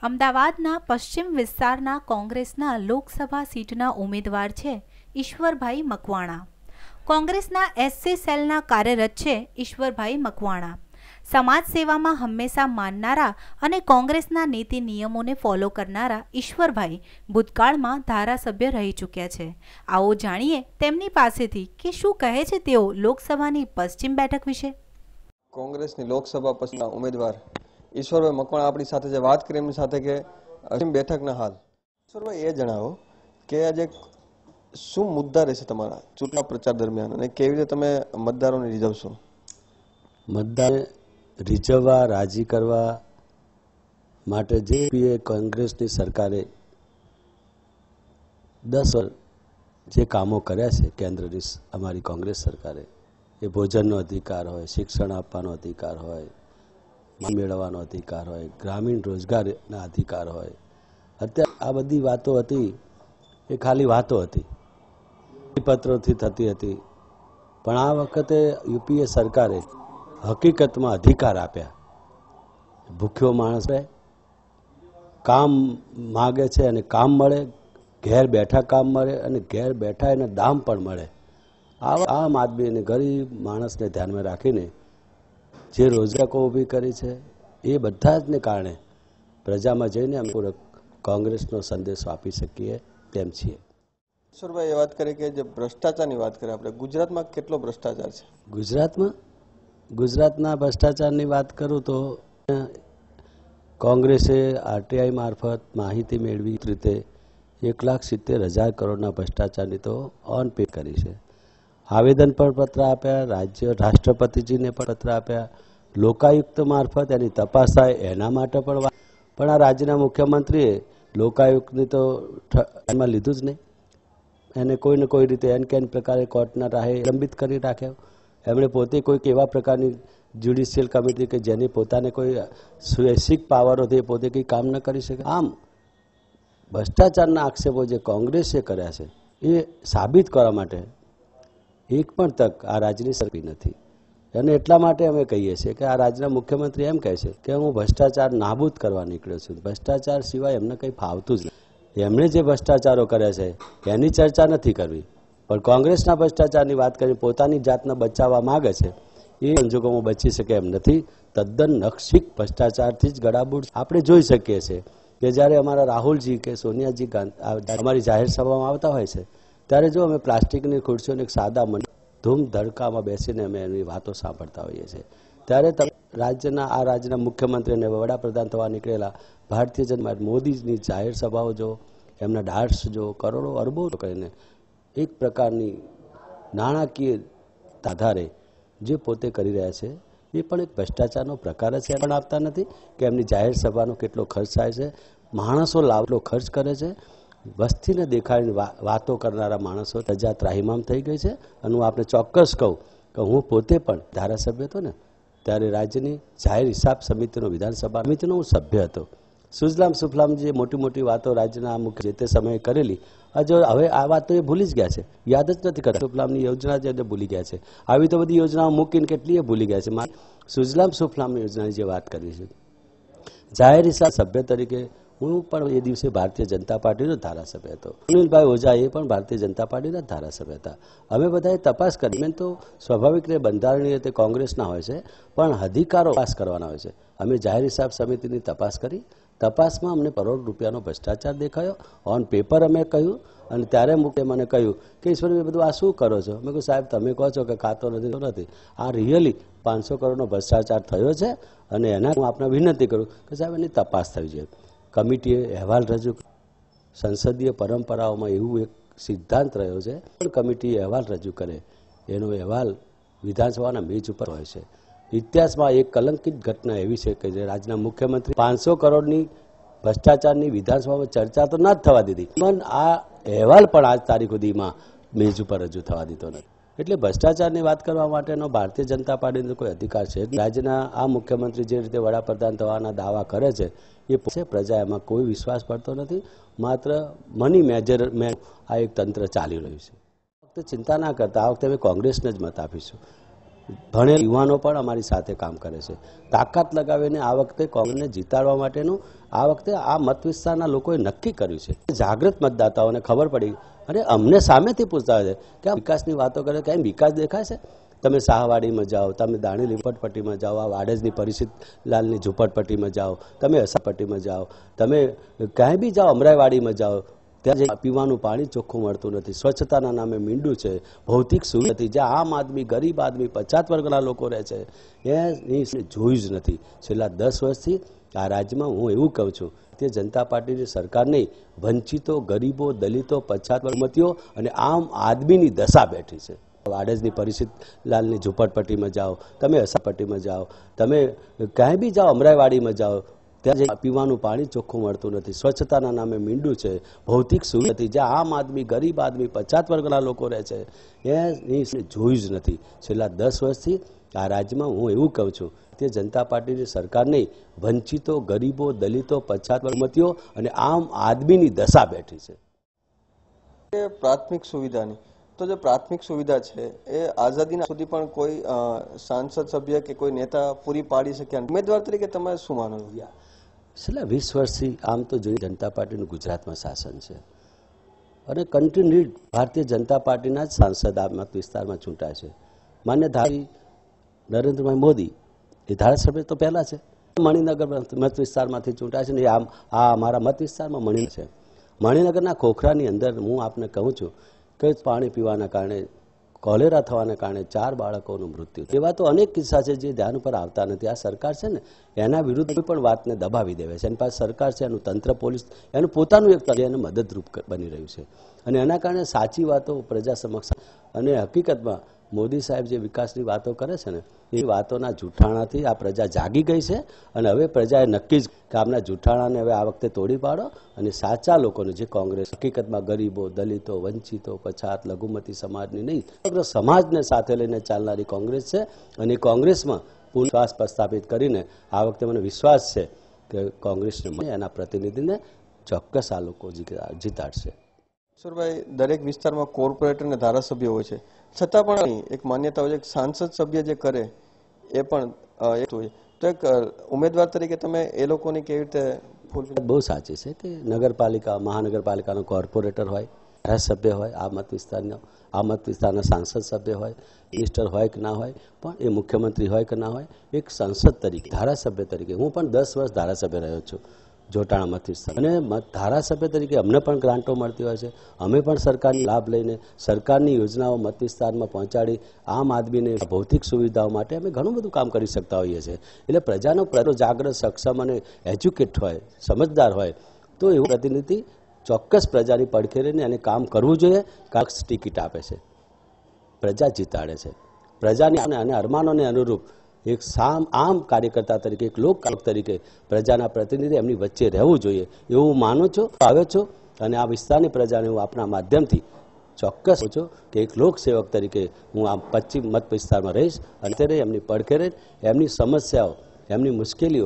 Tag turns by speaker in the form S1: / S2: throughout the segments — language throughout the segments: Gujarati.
S1: અમદાવાદના પશ્ચિમ વિસ્તારના કોંગ્રેસના લોકસભા સીટના ઉમેદવાર છે ઈશ્વરભાઈ મકવાણા. કોંગ્રેસના એસસી સેલના કાર્યરત છે ઈશ્વરભાઈ મકવાણા. સમાજ સેવામાં હંમેશા માનનારા અને કોંગ્રેસના નીતિ નિયમોને ફોલો કરનારા ઈશ્વરભાઈ ભૂતકાળમાં ધારાસભ્ય રહી ચૂક્યા છે. આવો જાણીએ તેમની પાસેથી કે શું કહે છે તેઓ લોકસભાની પશ્ચિમ બેઠક વિશે.
S2: કોંગ્રેસની લોકસભા પછીના ઉમેદવાર ઈશ્વરભાઈ મકવાણા આપણી સાથે જે વાત કરી એમની સાથે કે પશ્ચિમ બેઠકના હાલ. ઈશ્વરભાઈ એ જણાવો કે આજે શું મુદ્દા રહેશે તમારા ચૂંટણી પ્રચાર દરમિયાન અને કેવી રીતે તમે મતદારોને રીઝવશો?
S3: મતદાર રીઝવવા રાજી કરવા માટે જે કોંગ્રેસની સરકારે 10 વર્ષ જે કામો કર્યા છે કેન્દ્રની અમારી કોંગ્રેસ સરકારે, એ ભોજનનો અધિકાર હોય, શિક્ષણ આપવાનો અધિકાર હોય, મેળવવાનો અધિકાર હોય, ગ્રામીણ રોજગારના અધિકાર હોય. અત્યારે આ બધી વાતો હતી એ ખાલી વાતો હતી, પત્રોથી થતી હતી. પણ આ વખતે યુપીએ સરકારે હકીકતમાં અધિકાર આપ્યા. ભૂખ્યો માણસ કામ માગે છે અને કામ મળે, ઘેર બેઠા કામ મળે અને ઘેર બેઠા એને દામ પણ મળે. આમ આદમી અને ગરીબ માણસને ધ્યાનમાં રાખીને જે રોજગારો ઊભી કરી છે એ બધા જને કારણે પ્રજામાં જઈને અમે કોંગ્રેસનો સંદેશો આપી શકીએ તેમ છીએ.
S2: ઈશ્વરભાઈ એ વાત કરી કે જે ભ્રષ્ટાચારની વાત કરીએ આપણે, ગુજરાતમાં કેટલો ભ્રષ્ટાચાર છે?
S3: ગુજરાતના ભ્રષ્ટાચારની વાત કરું તો કોંગ્રેસે આરટીઆઈ મારફત માહિતી મેળવી રીતે 1,70,000 કરોડના ભ્ષ્ટાચારની તો ઓન પે કરી છે. આવેદન પણ પત્ર આપ્યા, રાજ્ય રાષ્ટ્રપતિજીને પણ પત્ર આપ્યા, લોકાયુક્ત મારફત એની તપાસ થાય એના માટે પણ આ રાજ્યના મુખ્યમંત્રીએ લોકાયુક્તની તો એમાં લીધું જ નહીં. એને કોઈને કોઈ રીતે એન કેન પ્રકારે કોર્ટના રાહે લંબિત કરી રાખ્યો. એમણે પોતે કોઈક એવા પ્રકારની જ્યુડિશિયલ કમિટી કે જેની પોતાને કોઈ સ્વૈચ્છિક પાવરોથી પોતે કંઈ કામ ન કરી શકે. આમ ભ્રષ્ટાચારના આક્ષેપો જે કોંગ્રેસે કર્યા છે એ સાબિત કરવા માટે એક પણ તક આ રાજ્યની સરકાર નથી. અને એટલા માટે અમે કહીએ છીએ કે આ રાજ્યના મુખ્યમંત્રી એમ કહે છે કે હું ભ્રષ્ટાચાર નાબૂદ કરવા નીકળ્યો છું. ભ્રષ્ટાચાર સિવાય એમને કંઈ ફાવતું જ નથી. એમણે જે ભ્રષ્ટાચારો કર્યા છે એની ચર્ચા નથી કરવી, પણ કોંગ્રેસના ભ્રષ્ટાચારની વાત કરી પોતાની જાતને બચાવવા માગે છે. એ સંજોગોમાં બચી શકે એમ નથી. તદ્દન નખશિક ભ્રષ્ટાચારથી જ ગળાબૂડ આપણે જોઈ શકીએ છીએ કે જ્યારે અમારા રાહુલજી કે સોનિયાજી અમારી જાહેર સભામાં આવતા હોય છે ત્યારે જો અમે પ્લાસ્ટિકની ખુરશીઓને એક સાદા મંડળ ધૂમ ધડકામાં બેસીને અમે એની વાતો સાંભળતા હોઈએ છીએ. ત્યારે આ રાજ્યના મુખ્યમંત્રી અને વડાપ્રધાન થવા નીકળેલા ભારતીય જનતા મોદીની જાહેર સભાઓ જો, એમના ડાર્ટ્સ જો, કરોડો અરબો કરીને એક પ્રકારની નાણાકીય આધારે જે પોતે કરી રહ્યા છે એ પણ એક ભ્રષ્ટાચારનો પ્રકાર છે. પણ આપતા નથી કે એમની જાહેર સભાનો કેટલો ખર્ચ થાય છે, માણસો લાવલો ખર્ચ કરે છે. વસ્તીને દેખાડીને વાતો કરનારા માણસો પ્રજા ત્રાહિમામ થઈ ગઈ છે. અને હું આપણે ચોક્કસ કહું કે હું પોતે પણ ધારાસભ્ય હતો ને ત્યારે રાજ્યની જાહેર હિસાબ સમિતિનો વિધાનસભા સમિતિનો હું સભ્ય હતો. સુજલામ સુફલામ જે મોટી મોટી વાતો રાજ્યના મુખ્ય જે તે સમયે કરેલી, હવે આ વાત તો એ ભૂલી જ ગયા છે, યાદ જ નથી કરતા. સુફલામની યોજના જે ભૂલી ગયા છે. આવી તો બધી યોજનાઓ મૂકીને કેટલી એ ભૂલી ગયા છે. સુજલામ સુફલામ યોજનાની જે વાત કરી છે, જાહેર હિસાબ સભ્ય તરીકે હું પણ એ દિવસે ભારતીય જનતા પાર્ટીનો ધારાસભ્ય હતો. સુનિલભાઈ ઓઝા એ પણ ભારતીય જનતા પાર્ટીના ધારાસભ્ય હતા. અમે બધાએ તપાસ કરી. મેં તો સ્વાભાવિક રીતે બંધારણીય રીતે કોંગ્રેસના હોય છે, પણ અધિકારો પાસ કરવાના હોય છે. અમે જાહેર હિસાબ સમિતિની તપાસ કરી. તપાસમાં અમને કરોડ રૂપિયાનો ભ્રષ્ટાચાર દેખાયો. ઓન પેપર અમે કહ્યું અને ત્યારે મને કહ્યું કે ઈશ્વરભાઈ બધું આ શું કરો છો? મેં કહ્યું સાહેબ તમે કહો છો કે ખાતો નથી, આ રિયલી 500 કરોડનો ભ્રષ્ટાચાર થયો છે અને એના હું આપને વિનંતી કરું કે સાહેબ એની તપાસ થવી જોઈએ. કમિટીએ અહેવાલ રજૂ, સંસદીય પરંપરાઓમાં એવું એક સિદ્ધાંત રહ્યો છે પણ કમિટીએ અહેવાલ રજૂ કરે એનો અહેવાલ વિધાનસભાના મેજ ઉપર હોય છે. ઇતિહાસમાં એક કલંકિત ઘટના એવી છે કે જે રાજ્યના મુખ્યમંત્રી 500 કરોડની ભ્રષ્ટાચારની વિધાનસભામાં ચર્ચા તો ના જ થવા દીધી, પણ આ અહેવાલ પણ આજ તારીખ સુધીમાં મેજ ઉપર રજૂ થવા દીધો નથી. એટલે ભ્રષ્ટાચારની વાત કરવા માટેનો ભારતીય જનતા પાર્ટીનો કોઈ અધિકાર છે. રાજ્યના આ મુખ્યમંત્રી જે રીતે વડાપ્રધાન થવાના દાવા કરે છે એ પ્રજા એમાં કોઈ વિશ્વાસ પડતો નથી. માત્ર મની મેનેજમેન્ટ આ એક તંત્ર ચાલી રહ્યું છે. વખતે ચિંતા ના કરતા, આ વખતે અમે કોંગ્રેસને જ મત આપીશું. ભણેલ યુવાનો પણ અમારી સાથે કામ કરે છે. તાકાત લગાવીને આ વખતે કોંગ્રેસને જીતાડવા માટેનું આ વખતે આ મત વિસ્તારના લોકોએ નક્કી કર્યું છે. જાગૃત મતદાતાઓને ખબર પડી અને અમને સામેથી પૂછતા હોય છે કે આ વિકાસની વાતો કરે, કેમ વિકાસ દેખાય છે? તમે શાહવાડીમાં જાઓ, તમે દાણીલી ઝુંપડપટ્ટીમાં જાઓ, આ વાડજની પરિષદલાલની ઝુંપડપટ્ટીમાં જાઓ, તમે અસાપટ્ટીમાં જાઓ, તમે ક્યાંય બી જાઓ, અમરાઈવાડીમાં જાઓ, ત્યાં પીવાનું પાણી ચોખ્ખું મળતું નથી. સ્વચ્છતાના નામે મીંડું છે, ભૌતિક સુવિધા નથી. જ્યાં આમ આદમી, ગરીબ આદમી, પછાત વર્ગના લોકો રહે છે એ જોયું જ નથી છેલ્લા 10 વર્ષથી આ રાજ્યમાં. હું એવું કહું છું કે જનતા પાર્ટીની સરકાર નહીં, વંચિતો, ગરીબો, દલિતો, પછાત વર્ગમતીઓ અને આમ આદમીની દશા બેઠી છે. વાડજની પરિષદલાલની ઝુંપડપટ્ટીમાં જાઓ, તમે અસાપટ્ટીમાં જાઓ, તમે ક્યાંય બી જાઓ, અમરાઈવાડીમાં જાઓ, ત્યાં પીવાનું પાણી ચોખ્ખું મળતું નથી. સ્વચ્છતાના નામે મીંડું છે, ભૌતિક સુવિધા નથી. જ્યાં આમ આદમી, ગરીબ આદમી, પછાત વર્ગના લોકો રહે છે એ જોયું જ નથી છેલ્લા 10 વર્ષથી આ રાજ્યમાં. હું એવું કહું છું કે જનતા પાર્ટીની સરકાર નહીં, વંચિતો, ગરીબો, દલિતો, પછાત વર્ગમતીઓ અને આમ આદમીની દશા બેઠી છે.
S2: પ્રાથમિક સુવિધાની તો જે પ્રાથમિક સુવિધા છે એ આઝાદીના સુધી પણ કોઈ સાંસદ સભ્ય કે કોઈ નેતા પૂરી પાડી શક્યા. ઉમેદવાર તરીકે તમે શું માનો છો?
S3: છેલ્લા 20 વર્ષથી આમ તો જોઈએ જનતા પાર્ટીનું ગુજરાતમાં શાસન છે અને કન્ટિન્યુડ ભારતીય જનતા પાર્ટીના જ સાંસદ આ મત વિસ્તારમાં ચૂંટાય છે. માન્ય ધારી નરેન્દ્રભાઈ મોદી એ ધારાસભ્ય તો પહેલા છે, મણિનગર મત વિસ્તારમાંથી ચૂંટાય છે ને આ અમારા મત વિસ્તારમાં મણિનગર છે. મણિનગરના ખોખરાની અંદર હું આપને કહું છું કે પાણી પીવાના કારણે, કોલેરા થવાના કારણે 4 બાળકોનું મૃત્યુ. એવા તો અનેક કિસ્સા છે જે ધ્યાન ઉપર આવતા નથી. આ સરકાર છે ને એના વિરુદ્ધ કોઈ પણ વાતને દબાવી દેવે છે. એની પાસે સરકાર છે, એનું તંત્ર, પોલીસ, એનું પોતાનું એક એને મદદરૂપ બની રહ્યું છે અને એના કારણે સાચી વાતો પ્રજા સમક્ષ અને હકીકતમાં મોદી સાહેબ જે વિકાસની વાતો કરે છે ને એ વાતોના જૂઠાણાથી આ પ્રજા જાગી ગઈ છે અને હવે પ્રજાએ નક્કી જ કે આમના જૂઠાણાને હવે આ વખતે તોડી પાડો અને સાચા લોકોને, જે કોંગ્રેસ હકીકતમાં ગરીબો, દલિતો, વંચિતો, પછાત, લઘુમતી સમાજની નહીં, સમગ્ર સમાજને સાથે લઈને ચાલનારી કોંગ્રેસ છે અને કોંગ્રેસમાં પૂર્ણ વિશ્વાસ પ્રસ્થાપિત કરીને આ વખતે મને વિશ્વાસ છે કે કોંગ્રેસને એના પ્રતિનિધિને ચોક્કસ આ લોકો જીતાડશે.
S2: ઈશ્વરભાઈ, દરેક વિસ્તારમાં કોર્પોરેટર અને ધારાસભ્ય હોય છે, છતાં પણ એક માન્યતા હોય છે સાંસદ સભ્ય જે કરે એ પણ એક હોય. તો એક ઉમેદવાર તરીકે તમે એ લોકોની કેવી રીતે ફૂલફિલ?
S3: બહુ સાચી છે કે નગરપાલિકા, મહાનગરપાલિકાનો કોર્પોરેટર હોય, ધારાસભ્ય હોય, આ મત વિસ્તારના સાંસદ સભ્ય હોય, મિનિસ્ટર હોય કે ના હોય, પણ એ મુખ્યમંત્રી હોય કે ના હોય, એક સંસદ તરીકે, ધારાસભ્ય તરીકે, હું પણ 10 વર્ષ ધારાસભ્ય રહ્યો છું જોટાણા મત વિસ્તાર, અને ધારાસભ્ય તરીકે અમને પણ ગ્રાન્ટો મળતી હોય છે. અમે પણ સરકારની લાભ લઈને સરકારની યોજનાઓ મત વિસ્તારમાં પહોંચાડી આમ આદમીને ભૌતિક સુવિધાઓ માટે અમે ઘણું બધું કામ કરી શકતા હોઈએ છીએ. એટલે પ્રજાનો જાગૃત, સક્ષમ અને એજ્યુકેટ હોય, સમજદાર હોય તો એવું પ્રતિનિધિ ચોક્કસ પ્રજાની પડખે રહીને એને કામ કરવું જોઈએ. કાક્ષ ટિકિટ આપે છે, પ્રજા જીતાડે છે, પ્રજાની અને અરમાનોને અનુરૂપ એક આમ કાર્યકર્તા તરીકે, એક લોક તરીકે પ્રજાના પ્રતિનિધિ એમની વચ્ચે રહેવું જોઈએ એવું માનું છું, આવ્યો છું અને આ વિસ્તારની પ્રજાને હું આપણા માધ્યમથી ચોક્કસ છું કે એક લોકસેવક તરીકે હું આ પશ્ચિમ મત વિસ્તારમાં રહીશ અને ત્યારે એમની પડખે રહીને એમની સમસ્યાઓ, એમની મુશ્કેલીઓ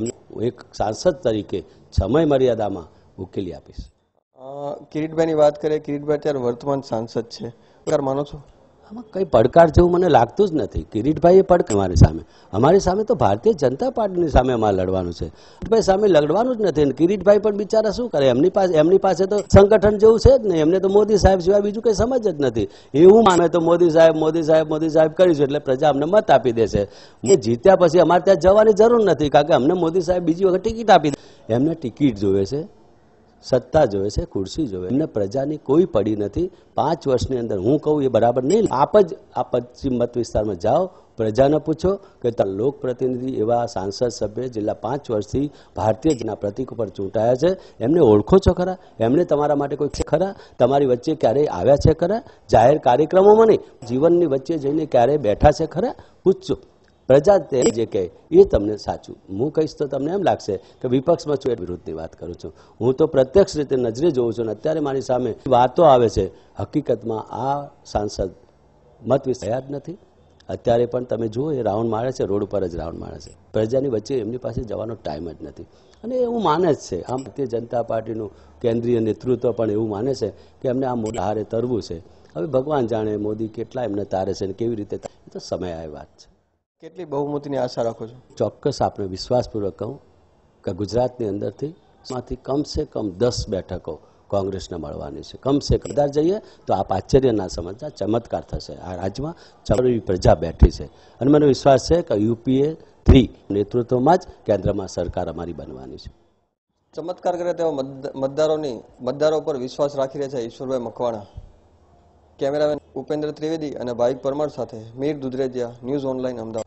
S3: એક સાંસદ તરીકે સમય મર્યાદામાં ઉકેલી આપીશ.
S2: કિરીટભાઈની વાત કરીએ, કિરીટભાઈ અત્યારે વર્તમાન સાંસદ છે, માનો છો?
S3: આમાં કંઈ પડકાર જેવું મને લાગતું જ નથી. કિરીટભાઈ એ પડકાર અમારી સામે તો ભારતીય જનતા પાર્ટીની સામે અમારે લડવાનું છે. કિરીટભાઈ સામે લડવાનું જ નથી. કિરીટભાઈ પણ બિચારા શું કરે, એમની પાસે તો સંગઠન જેવું છે જ નહીં. એમને તો મોદી સાહેબ સિવાય બીજું કંઈ સમજ જ નથી. એવું માને તો મોદી સાહેબ કરીશું એટલે પ્રજા અમને મત આપી દેશે. એ જીત્યા પછી અમારે ત્યાં જવાની જરૂર નથી, કારણ કે અમને મોદી સાહેબ બીજી વખત ટિકિટ આપી દે. એમને ટિકિટ જોવે છે, સત્તા જોવે છે, ખુરશી જોવે. એમને પ્રજાની કોઈ પડી નથી. 5 વર્ષની અંદર હું કહું એ બરાબર નહીં. આપ જ આ પશ્ચિમ મત વિસ્તારમાં જાઓ, પ્રજાને પૂછો કે લોકપ્રતિનિધિ એવા સાંસદ સભ્ય છેલ્લા 5 વર્ષથી ભારતીય જનતા પ્રતીક ઉપર ચૂંટાયા છે, એમને ઓળખો છો ખરા? એમને તમારા માટે કોઈ ખરા? તમારી વચ્ચે ક્યારેય આવ્યા છે ખરા? જાહેર કાર્યક્રમોમાં નહીં, જીવનની વચ્ચે જઈને ક્યારેય બેઠા છે ખરા? પૂછજો. પ્રજા તે જે કહે એ તમને સાચું. હું કહીશ તો તમને એમ લાગશે કે વિપક્ષમાં છું એ વિરુદ્ધની વાત કરું છું. હું તો પ્રત્યક્ષ રીતે નજરે જોઉં છું અને અત્યારે મારી સામે વાતો આવે છે. હકીકતમાં આ સાંસદ મત વિસ્તાર જ નથી. અત્યારે પણ તમે જુઓ એ રાઉન્ડ મારે છે, રોડ ઉપર જ રાઉન્ડ મારે છે. પ્રજાની વચ્ચે એમની પાસે જવાનો ટાઈમ જ નથી અને એવું માને જ છે. આમ ભારતીય જનતા પાર્ટીનું કેન્દ્રીય નેતૃત્વ પણ એવું માને છે કે એમને આ મોટા હારે તરવું છે. હવે ભગવાન જાણે મોદી કેટલા એમને તારે છે અને કેવી રીતે, એ તો સમય આવી વાત છે.
S2: કેટલી બહુમતીની આશા રાખો છો?
S3: ચોક્કસ આપણે વિશ્વાસપૂર્વક કહું કે ગુજરાતની અંદરથી માંથી કમસે કમ 10 બેઠકો કોંગ્રેસને મળવાની છે. કમસે કમ કદાચ જઈએ તો આપ આશ્ચર્ય ના સમજતા, ચમત્કાર થશે. આ રાજ્યમાં ચમત્કારી પ્રજા બેઠી છે અને મને વિશ્વાસ છે કે UPA 3 નેતૃત્વમાં જ કેન્દ્રમાં સરકાર અમારી બનવાની છે.
S2: ચમત્કાર કરે તેવા મતદારો પર વિશ્વાસ રાખી રહ્યા છે ઈશ્વરભાઈ મકવાણા. કેમેરામેન ઉપેન્દ્ર ત્રિવેદી અને ભાવિક પરમાર સાથે મીર દુધરેજિયા, ન્યૂઝ ઓનલાઈન, અમદાવાદ.